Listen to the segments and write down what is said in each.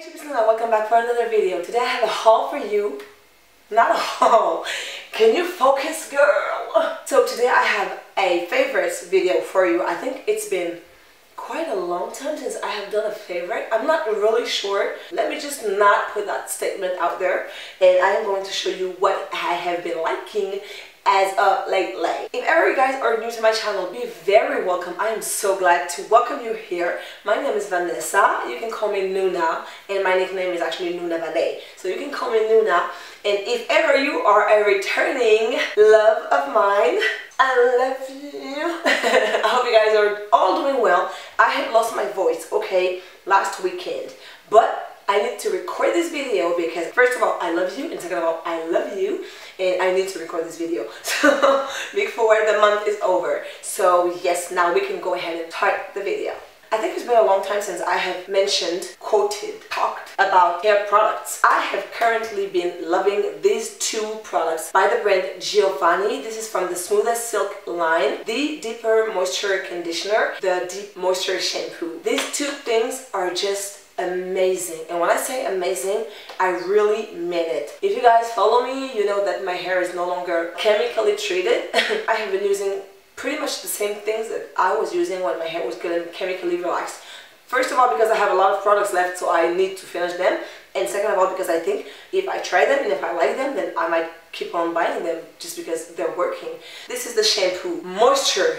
Bismillah, welcome back for another video. Today I have a haul for you. Not a haul. Can you focus, girl? So today I have a favorites video for you. I think it's been quite a long time since I have done a favorite. I'm not really sure. Let me just not put that statement out there. And I am going to show you what I have been liking as of lately. If ever you guys are new to my channel, be very welcome. I am so glad to welcome you here. My name is Vanessa. You can call me Nuna, and my nickname is actually Nuna Valet. So you can call me Nuna. And if ever you are a returning love of mine, I love you. I hope you guys are all doing well. I had lost my voice, okay, last weekend. But I need to record this video because first of all, I love you, and second of all, I love you, and I need to record this video so before the month is over. So yes, now we can go ahead and start the video. I think it's been a long time since I have mentioned, quoted, talked about hair products. I have currently been loving these two products by the brand Giovanni. This is from the Smoothest Silk line, the Deeper Moisture Conditioner, the Deep Moisture Shampoo. These two things are just amazing, and when I say amazing, I really mean it. If you guys follow me, you know that my hair is no longer chemically treated. I have been using pretty much the same things that I was using when my hair was getting chemically relaxed. First of all, because I have a lot of products left, so I need to finish them, and second of all, because I think if I try them and if I like them, then I might keep on buying them just because they're working. This is the shampoo. Moisture.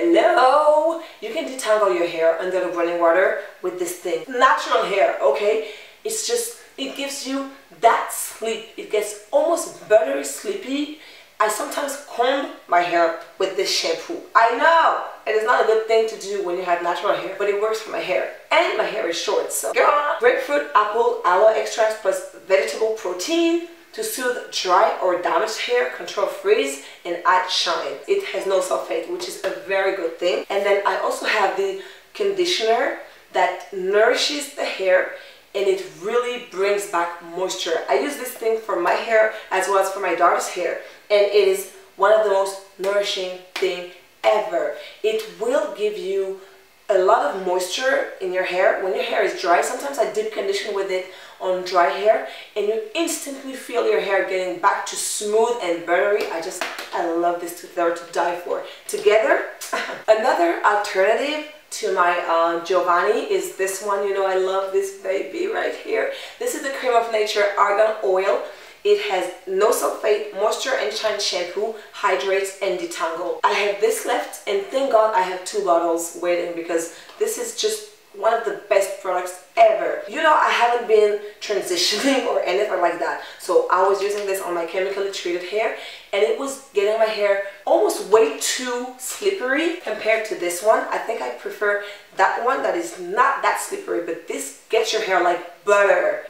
Hello! You can detangle your hair under the running water with this thing. Natural hair, okay? It's just, it gives you that sleep. It gets almost buttery sleepy. I sometimes comb my hair with this shampoo. I know it is not a good thing to do when you have natural hair, but it works for my hair. And my hair is short, so grapefruit, apple, aloe extract plus vegetable protein to soothe dry or damaged hair, control frizz, and add shine. It has no sulfate, which is a very good thing. And then I also have the conditioner that nourishes the hair, and it really brings back moisture. I use this thing for my hair as well as for my daughter's hair, and it is one of the most nourishing thing ever. It will give you a lot of moisture in your hair. When your hair is dry, sometimes I deep condition with it on dry hair, and you instantly feel your hair getting back to smooth and buttery. I love this they're to die for. Together, another alternative to my Giovanni is this one. You know, I love this baby right here. This is the Cream of Nature Argan Oil. It has no sulfate, moisture and shine shampoo, hydrates and detangle. I have this left, and thank God I have 2 bottles waiting because this is just one of the best products ever. You know, I haven't been transitioning or anything like that, so I was using this on my chemically treated hair, and it was getting my hair almost way too slippery compared to this one. I think I prefer that one that is not that slippery, but this gets your hair like butter.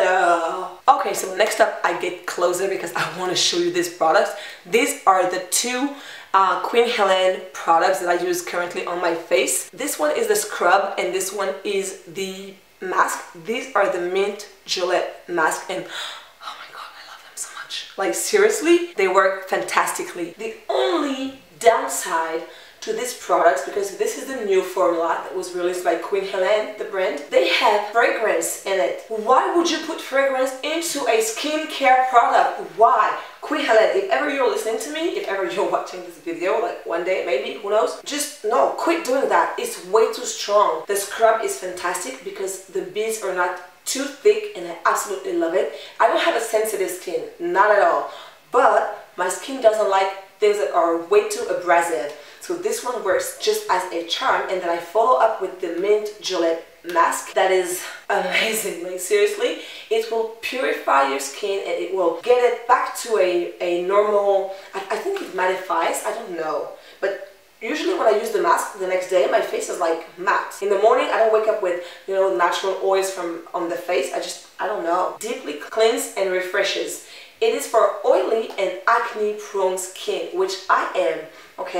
Okay, so next up I get closer because I want to show you these products. These are the two Queen Helene products that I use currently on my face. This one is the scrub, and this one is the mask. These are the Mint Gillette mask, and oh my god, I love them so much. Like seriously, they work fantastically. The only downside to these products, because this is the new formula that was released by Queen Helene, the brand, they have fragrance in it. Why would you put fragrance into a skincare product? Why? Queen Helene, if ever you're listening to me, if ever you're watching this video, like one day maybe, who knows, just no, quit doing that. It's way too strong. The scrub is fantastic because the beads are not too thick, and I absolutely love it. I don't have a sensitive skin, not at all, but my skin doesn't like things that are way too abrasive. So this one works just as a charm, and then I follow up with the Mint Gillette mask that is amazing. Like seriously, it will purify your skin and it will get it back to a normal, I think it mattifies, I don't know, but usually when I use the mask the next day, my face is like matte. In the morning, I don't wake up with, you know, natural oils from on the face. I don't know. Deeply cleanse and refreshes. It is for oily and acne prone skin, which I am, okay?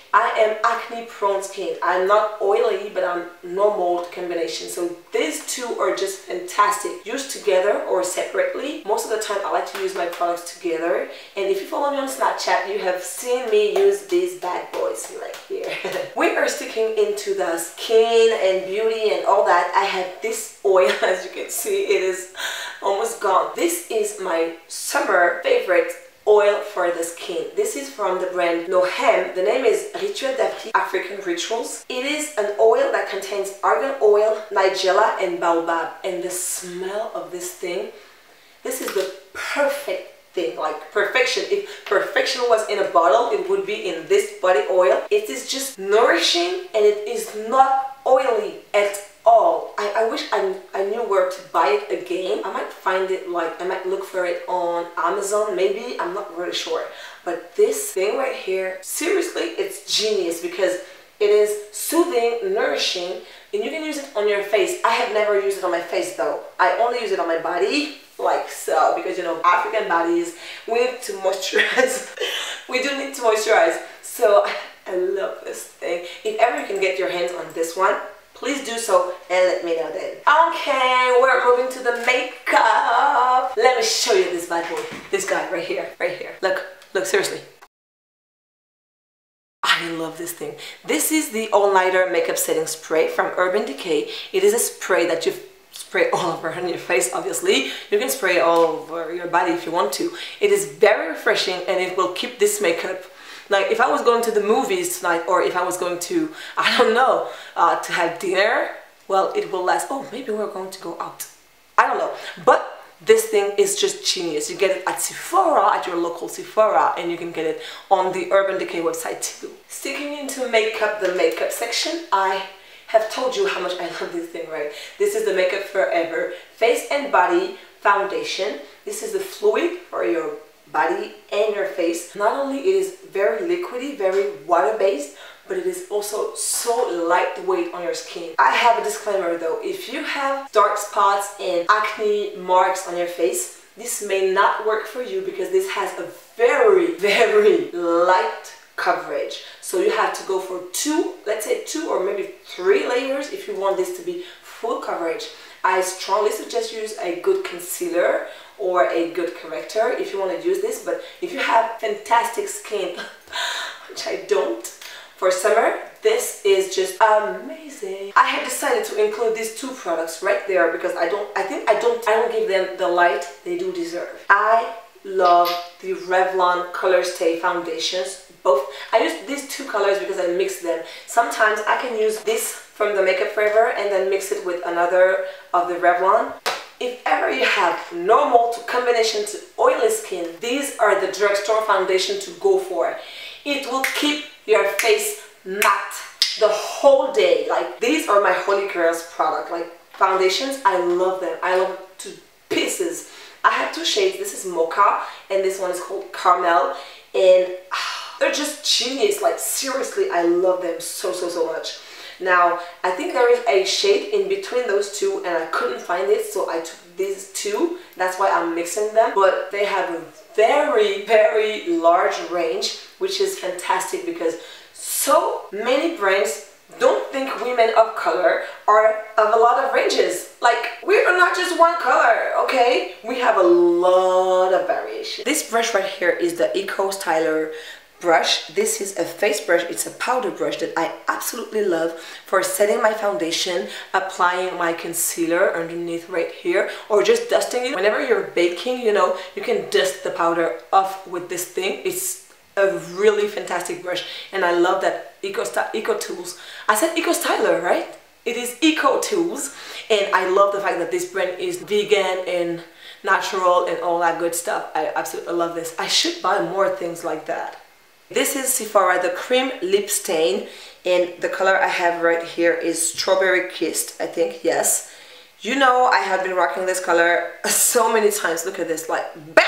I am acne prone skin. I'm not oily, but I'm normal combination. So these two are just fantastic. Used together or separately. Most of the time I like to use my products together. And if you follow me on Snapchat, you have seen me use these bad boys like here. We are sticking into the skin and beauty and all that. I have this oil, as you can see, it is almost gone. This is my summer favorite oil for the skin. This is from the brand Nohem. The name is Rituel d'Afrique, African Rituals. It is an oil that contains argan oil, nigella and baobab. And the smell of this thing, this is the perfect thing, like perfection. If perfection was in a bottle, it would be in this body oil. It is just nourishing and it is not oily at all. I wish I knew where to buy it again. I might find it, like I might look for it on Amazon maybe, I'm not really sure. But this thing right here, seriously, it's genius because it is soothing, nourishing, and you can use it on your face. I have never used it on my face though. I only use it on my body, like so, because you know, African bodies, we need to moisturize. We do need to moisturize. So I love this thing. If ever you can get your hands on this one, please do so and let me know then. Okay, we're moving to the makeup. Let me show you this bad boy. This guy right here, right here. Look, seriously. I love this thing. This is the All Nighter Makeup Setting Spray from Urban Decay. It is a spray that you spray all over on your face, obviously. You can spray it all over your body if you want to. It is very refreshing and it will keep this makeup. Like if I was going to the movies tonight, or if I was going to, I don't know, to have dinner, well, it will last. Oh, maybe we're going to go out. I don't know. But this thing is just genius. You get it at Sephora, at your local Sephora, and you can get it on the Urban Decay website too. Sticking into makeup, the makeup section, I have told you how much I love this thing, right? This is the Makeup Forever Face and Body Foundation. This is the fluid for your body and your face. Not only it is very liquidy, very water-based, but it is also so lightweight on your skin. I have a disclaimer though. If you have dark spots and acne marks on your face, this may not work for you because this has a very, very light coverage. So you have to go for two, let's say 2 or maybe 3 layers if you want this to be full coverage. I strongly suggest use a good concealer or a good corrector if you want to use this. But if you have fantastic skin, which I don't, for summer, this is just amazing. I have decided to include these 2 products right there because I don't give them the light they do deserve. I love the Revlon Color Stay foundations. Both. I use these 2 colors because I mix them. Sometimes I can use this from the Makeup Forever and then mix it with another of the Revlon. If ever you have normal to combination to oily skin, these are the drugstore foundation to go for. It will keep your face matte the whole day. Like, these are my holy grails product. Like, foundations, I love them. I love them to pieces. I have 2 shades. This is Mocha and this one is called Caramel. And they're just genius. Like, seriously, I love them so much. Now, I think there is a shade in between those 2 and I couldn't find it, so I took these 2. That's why I'm mixing them. But they have a very, very large range, which is fantastic because so many brands don't think women of color are of a lot of ranges. Like, we are not just one color, okay? We have a lot of variation. This brush right here is the Eco Styler brush. This is a face brush. It's a powder brush that I absolutely love for setting my foundation, applying my concealer underneath right here, or just dusting it. Whenever you're baking, you know, you can dust the powder off with this thing. It's a really fantastic brush and I love that Eco Tools. I said Eco Styler, right? It is Eco Tools, and I love the fact that this brand is vegan and natural and all that good stuff. I absolutely love this. I should buy more things like that. This is Sephora, the Cream Lip Stain, and the color I have right here is Strawberry Kissed, I think, yes. You know, I have been rocking this color so many times. Look at this, like, BAM!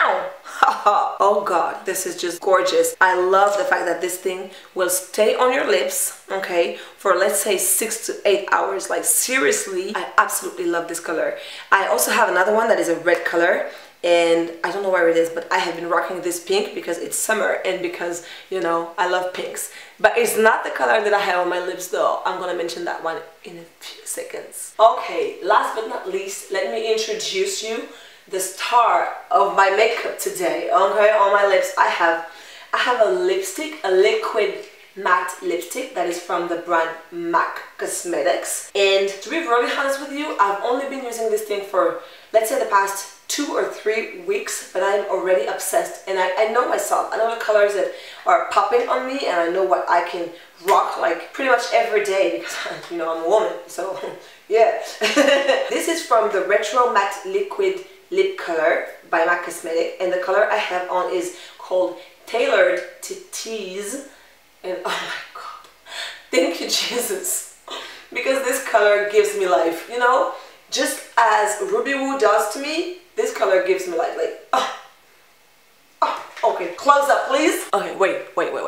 Oh god, this is just gorgeous. I love the fact that this thing will stay on your lips, okay, for let's say 6 to 8 hours. Like, seriously, I absolutely love this color. I also have another one that is a red color, and I don't know where it is, but I have been rocking this pink because it's summer and because, you know, I love pinks. But it's not the color that I have on my lips though. I'm gonna mention that one in a few seconds. Okay, last but not least, let me introduce you the star of my makeup today. Okay, on my lips I have a lipstick, a liquid matte lipstick that is from the brand MAC Cosmetics. And to be really honest with you, I've only been using this thing for, let's say, the past 2 or 3 weeks, but I'm already obsessed, and I know myself. I know the colors that are popping on me, and I know what I can rock like pretty much every day because, you know, I'm a woman, so yeah. This is from the Retro Matte Liquid Lip Color by MAC Cosmetics, and the color I have on is called Tailored to Tease. And oh my god, thank you Jesus, because this color gives me life, you know, just as Ruby Woo does to me. This color gives me life, like, okay, close up please. Okay, wait.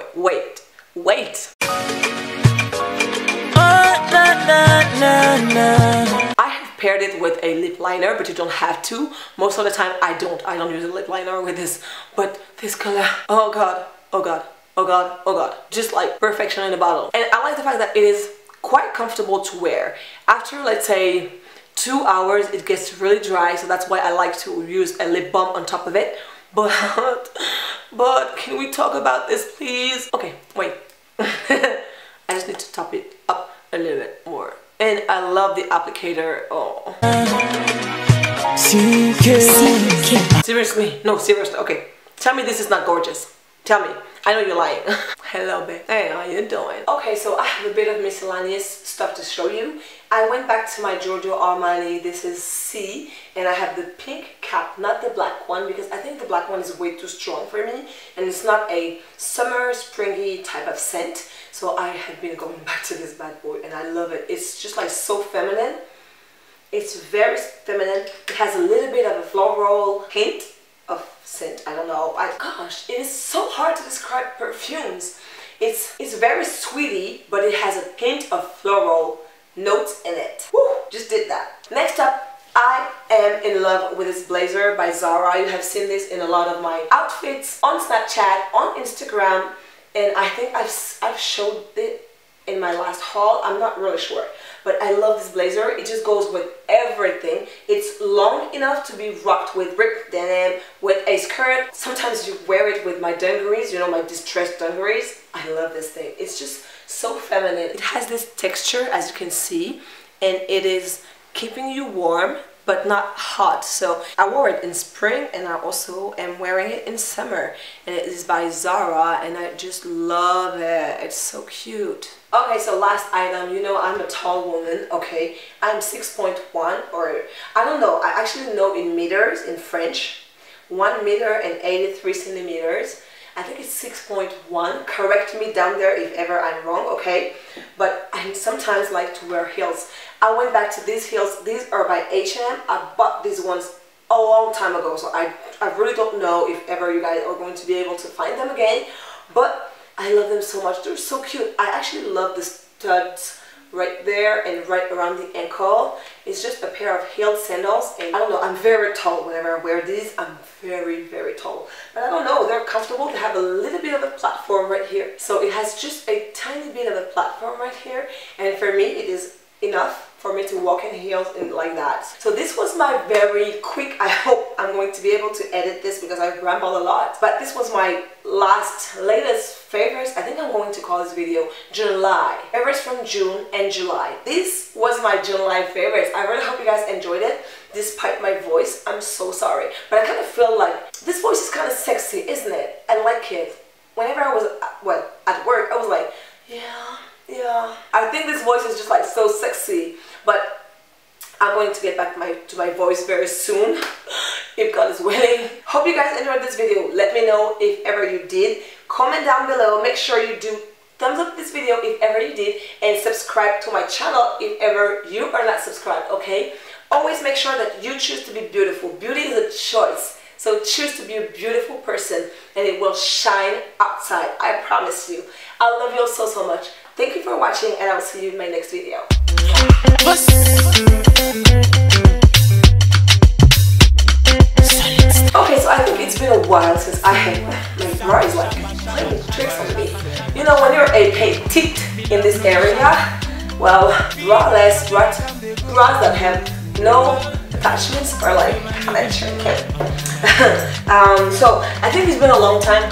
I have paired it with a lip liner, but you don't have to. Most of the time I don't use a lip liner with this, but this color, oh god, just like perfection in a bottle. And I like the fact that it is quite comfortable to wear. After, let's say, 2 hours it gets really dry, so that's why I like to use a lip balm on top of it. But can we talk about this please? Okay, wait. I just need to top it up a little bit more. And I love the applicator. Oh. Seriously? No, seriously. Okay. Tell me this is not gorgeous. Tell me. I know you're lying. Hello babe. Hey, how you doing? Okay, so I have a bit of miscellaneous stuff to show you. I went back to my Giorgio Armani, this is C, and I have the pink cap, not the black one, because I think the black one is way too strong for me, and it's not a summer, springy type of scent. So I have been going back to this bad boy, and I love it. It's just like so feminine. It's very feminine. It has a little bit of a floral hint of scent. I don't know. Gosh, it is so hard to describe perfumes. It's very sweety, but it has a hint of floral notes in it. Woo, just did that. Next up, I am in love with this blazer by Zara. You have seen this in a lot of my outfits on Snapchat, on Instagram, and I think I've showed it in my last haul. I'm not really sure, but I love this blazer. It just goes with everything. It's long enough to be rocked with ripped denim, with a skirt. Sometimes you wear it with my dungarees, you know, my distressed dungarees. I love this thing. It's just so feminine. It has this texture, as you can see, and it is keeping you warm but not hot. So I wore it in spring, and I also am wearing it in summer, and it is by Zara, and I just love it. It's so cute. Okay, so last item. You know I'm a tall woman, okay? I'm 6.1, or I don't know, I actually know in meters in French. 1 meter and 83 centimeters. I think it's 6.1. Correct me down there if ever I'm wrong, okay? But I sometimes like to wear heels. I went back to these heels. These are by H&M. I bought these ones a long time ago, so I really don't know if ever you guys are going to be able to find them again. But I love them so much. They're so cute. I actually love the studs right there and right around the ankle. It's just a pair of heeled sandals, and I don't know, I'm very tall whenever I wear these. I'm very tall, but I don't know, they're comfortable. They have a little bit of a platform right here, so it has just a tiny bit of a platform right here, and for me it is enough for me to walk in heels and like that. So this was my very quick, I hope I'm going to be able to edit this because I ramble a lot, but this was my latest favorites. I think I'm going to call this video July. Favorites from June and July. This was my July favorites. I really hope you guys enjoyed it. Despite my voice, I'm so sorry, but I kind of feel like this voice is kind of sexy, isn't it? I like it. Whenever I was, well, at work, I was like, yeah. I think this voice is just like so sexy, but I'm going to get back to my voice very soon, if God is willing. Hope you guys enjoyed this video. Let me know if ever you did. Comment down below. Make sure you do thumbs up this video if ever you did, and subscribe to my channel if ever you are not subscribed, okay? Always make sure that you choose to be beautiful. Beauty is a choice. So choose to be a beautiful person, and it will shine outside. I promise you. I love you all so much. Thank you for watching, and I will see you in my next video. teeth in this area. Well, braless, bras that have no attachments or like penetrating. So I think it's been a long time.